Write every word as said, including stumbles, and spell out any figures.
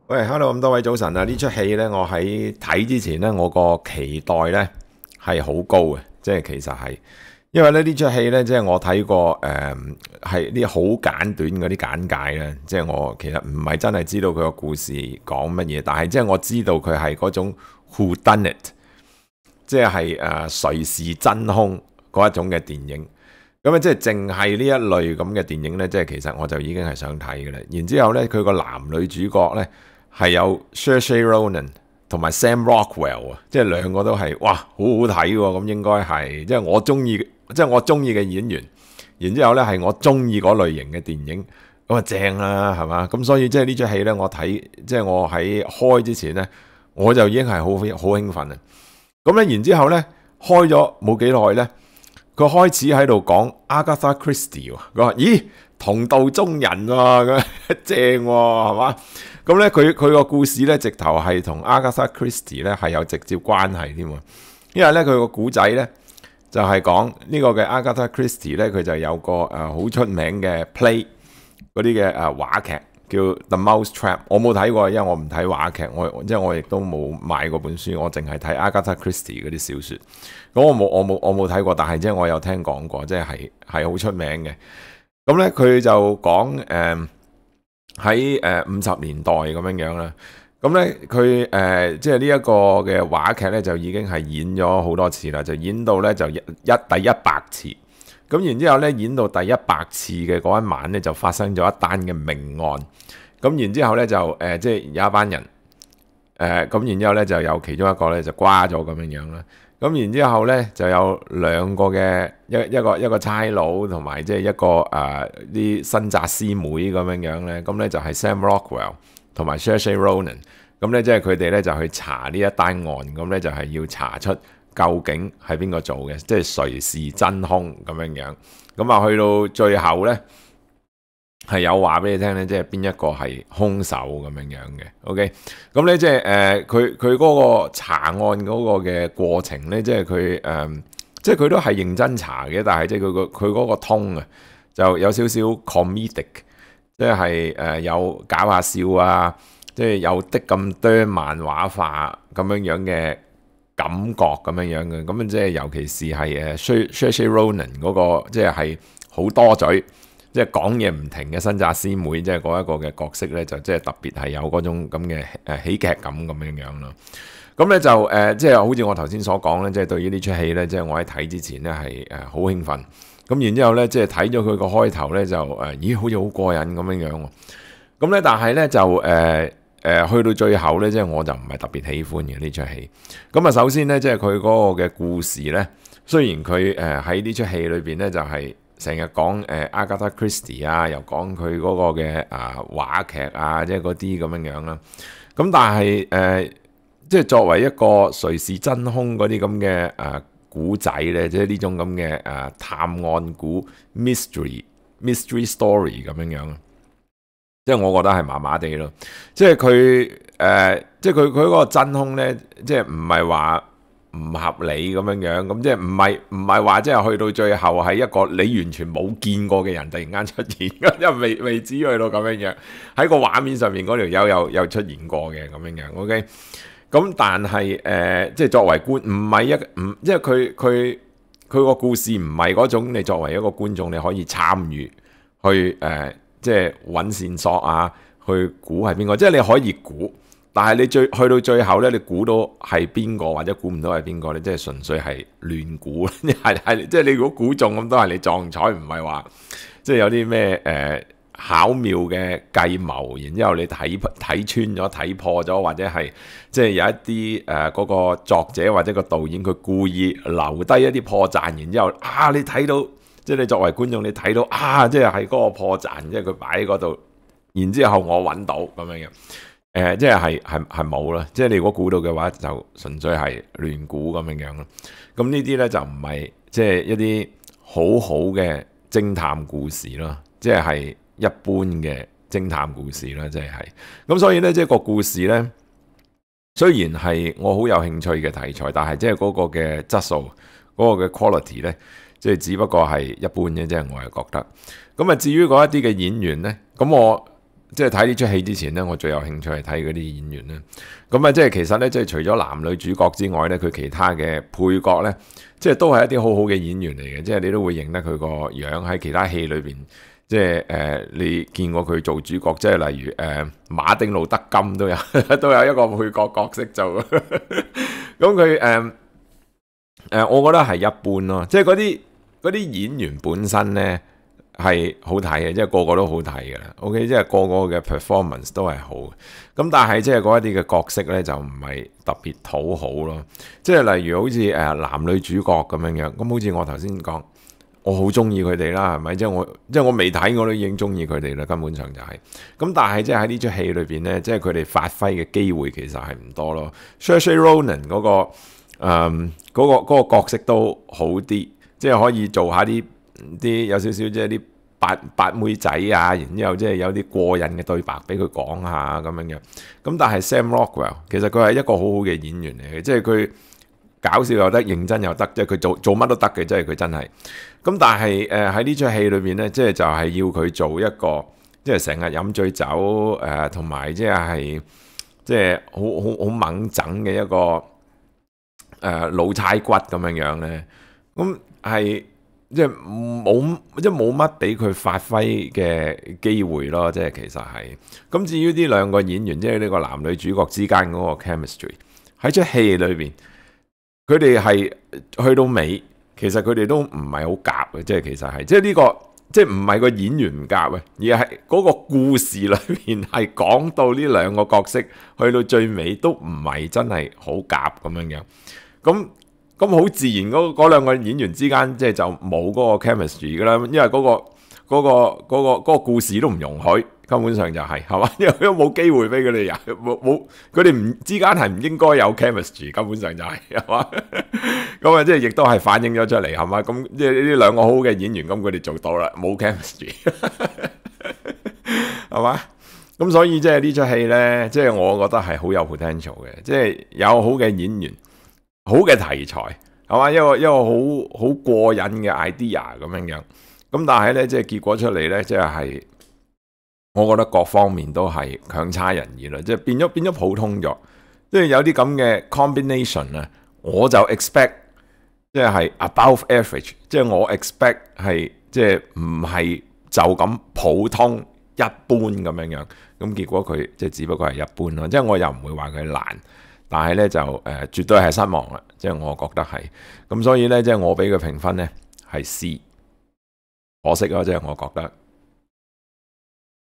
喂，hello，咁多位早晨啊！呢出戲呢，我喺睇之前呢，我個期待呢係好高嘅，即係其實係，因為咧呢出戲呢，即係我睇過誒，係啲好簡短嗰啲簡介呢，即係我其實唔係真係知道佢個故事講乜嘢，但係即係我知道佢係嗰種 Who Done It，即係誒誰是真兇嗰一種嘅電影。咁啊，即係淨係呢一類咁嘅電影呢，即係其實我就已經係想睇嘅啦。然之後呢，佢個男女主角呢，係有 Saoirse Ronan 同埋 Sam Rockwell 啊，即係兩個都係哇，好好睇喎！咁應該係即係我中意，即係我中意嘅演員。然之後呢，係我中意嗰類型嘅電影，咁啊正啦，係嘛？咁所以即係呢出戲呢，我睇即係我喺開之前呢，我就已經係好好興奮啊！咁咧，然之後呢，開咗冇幾耐呢，佢開始喺度講 Agatha Christie 喎，佢話咦同道中人啊，咁正喎，係嘛？咁咧，佢佢個故事咧，直頭係同 Agatha Christie 咧係有直接關係添喎。因為咧，佢個古仔咧就係講呢個嘅 Agatha Christie 咧，佢就有個誒好出名嘅 play 嗰啲嘅誒話劇叫 The Mouse Trap。我冇睇過，因為我唔睇話劇，我即係我亦都冇買過本書，我淨係睇 Agatha Christie 嗰啲小説。咁我冇我冇我冇睇過，但係即係我有聽講過，即係係係好出名嘅。咁咧，佢就講誒。呃喺誒五十年代咁樣樣啦，咁咧佢誒即係呢一個嘅話劇咧就已經係演咗好多次啦，就演到咧就一第一百次，咁然之後咧演到第一百次嘅嗰一晚咧就發生咗一單嘅命案，咁然之後咧就誒即係有一班人誒咁、呃，然之後咧就有其中一個咧就瓜咗咁樣樣啦。咁然之後咧就有兩個嘅一一個一個差佬同埋即係一個誒啲新紮師妹咁樣樣咧，咁咧就係 Sam Rockwell 同埋 Saoirse Ronan， 咁咧即係佢哋咧就去查呢一單案，咁咧就係要查出究竟係邊個做嘅，即係誰是真兇咁樣樣。咁啊去到最後咧係有話俾你聽咧，即係邊一個係兇手咁樣樣嘅。OK，咁咧即係誒佢佢嗰個查案嗰個嘅過程咧，即係佢誒即係佢都係認真查嘅，但係即係佢個佢嗰個通啊，就有少少 comedic，即係誒有搞下笑啊，即係有啲咁多漫畫化咁樣樣嘅感覺咁樣樣嘅。咁即係尤其是係誒 Saoirse Ronan 嗰個，即係係好多嘴。即係講嘢唔停嘅新紮師妹，即係嗰一個嘅角色咧，就即係特別係有嗰種咁嘅誒喜劇感咁樣樣咯。咁咧就誒、呃，即係好似我頭先所講咧，即係對於呢出戲咧，即係我喺睇之前咧係誒好興奮。咁然之後咧，即係睇咗佢個開頭咧，就誒咦，好似好過癮咁樣樣喎。咁咧，但係咧就誒誒、呃呃、去到最後咧，即係我就唔係特別喜歡嘅呢出戲。咁啊，首先咧，即係佢嗰個嘅故事咧，雖然佢誒喺呢出戲裏邊咧就係、是。成日講誒 Agatha Christie 啊，又講佢嗰個嘅啊話劇啊，即係嗰啲咁樣樣啦。咁但係誒、呃，即係作為一個誰是真兇嗰啲咁嘅誒古仔咧，即係呢種咁嘅誒探案古 mystery mystery story 咁樣樣，即係我覺得係麻麻地咯。即係佢誒，即係佢佢嗰個真兇咧，即係唔係話唔合理咁樣樣，咁即係唔係唔係話即係去到最後係一個你完全冇見過嘅人突然間出現，因為未未至於去到咁樣樣，喺個畫面上面嗰條友又又出現過嘅咁樣樣。OK，咁但係誒、呃，即係作為觀唔係一唔，即係佢佢佢個故事唔係嗰種你作為一個觀眾你可以參與去誒、呃，即係揾線索啊，去估係邊個，即係你可以估。但係你最去到最後咧，你估到係邊個或者估唔到係邊個咧？即係純粹係亂估，係係即係你如果估中咁都係你撞彩，唔係話即係有啲咩誒巧妙嘅計謀，然之後你睇睇穿咗、睇破咗，或者係即係有一啲誒嗰個作者或者個導演佢故意留低一啲破綻，然之後啊你睇到即係你作為觀眾你睇到啊，即係係嗰個破綻，即係佢擺喺嗰度，然之後我揾到咁樣嘅。誒、呃，即係係係係冇啦，即係你如果估到嘅話，就純粹係亂估咁樣樣咯。咁呢啲咧就唔係即係一啲好好嘅偵探故事咯，即係係一般嘅偵探故事啦，即係係。咁所以咧，即係個故事咧，雖然係我好有興趣嘅題材，但係即係嗰個嘅質素，嗰、嗰個嘅 quality 咧，即係只不過係一般嘅，即係我係覺得。咁啊，至於嗰一啲嘅演員咧，咁我。 即係睇呢出戲之前咧，我最有興趣係睇嗰啲演員咧。咁啊，即係其實咧，即係除咗男女主角之外咧，佢其他嘅配角咧，即係都係一啲好好嘅演員嚟嘅。即係你都會認得佢個樣喺其他戲裏邊。即係誒、呃，你見過佢做主角，即係例如誒、呃、馬丁路德金都有都有一個配角角色做。咁佢誒誒，我覺得係一般咯。即係嗰啲嗰啲演員本身咧係好睇嘅，即係個個都好睇嘅啦。OK， 即係個個嘅 performance 都係好。咁但係即係嗰一啲嘅角色咧就唔係特別討好咯。即係例如好似誒男女主角咁樣樣，咁好似我頭先講。我好中意佢哋啦，係咪？即係我，即係我未睇我都已經中意佢哋啦，根本上就係、是。咁但係即係喺呢出戲裏邊咧，即係佢哋發揮嘅機會其實係唔多咯。Saoirse Ronan 嗰、那個誒嗰、嗯那個那個角色都好啲，即係可以做下啲啲有少少即係啲八八妹仔啊，然之後即係有啲過癮嘅對白俾佢講下咁樣樣。咁但係 Sam Rockwell 其實佢係一個好好嘅演員嚟嘅，即係佢。搞笑又得，認真又得，即係佢做做乜都得嘅，即係佢真係。咁但係誒喺呢出戲裏邊咧，即係就係要佢做一個，即係成日飲醉酒誒，同、呃、埋即係即係好好好猛整嘅一個誒、呃、老差骨咁樣樣咧。咁係即係冇即係冇乜俾佢發揮嘅機會咯。即係其實係。咁至於呢兩個演員，即係呢個男女主角之間嗰個 chemistry 喺出戲裏邊。佢哋係去到尾，其實佢哋都唔係好夾嘅，即係其實係，即係呢個，即係唔係個演員唔夾嘅，而係嗰個故事裏面係講到呢兩個角色去到最尾都唔係真係好夾咁樣樣，咁咁好自然嗰嗰兩個演員之間即係就冇嗰個 chemistry 噶啦，因為嗰個嗰個嗰個嗰個故事都唔容許。根本上就係係嘛，因為都冇機會俾佢哋有冇冇，佢哋唔之間係唔應該有 chemistry，根本上就係係嘛，咁啊即係亦都係反映咗出嚟係嘛，咁即係呢兩個好嘅演員，咁佢哋做到啦，冇 chemistry 係嘛，咁所以即係呢出戲咧，即係我覺得係好有 potential 嘅，即係有好嘅演員、好嘅題材係嘛，一個一個好好過癮嘅 idea 咁樣樣，咁但係咧即係結果出嚟咧，即係。我覺得各方面都係強差人意啦，即係變咗變咗普通咗，即係有啲咁嘅 combination 啊，我就 expect 即係 above average， 即係我 expect 係即係唔係就咁普通一般咁樣樣，咁結果佢即係只不過係一般咯，即係我又唔會話佢爛，但係咧就誒、呃、絕對係失望啦，即係我覺得係，咁所以咧即係我俾佢評分咧係 C， 可惜咯，即係我覺得。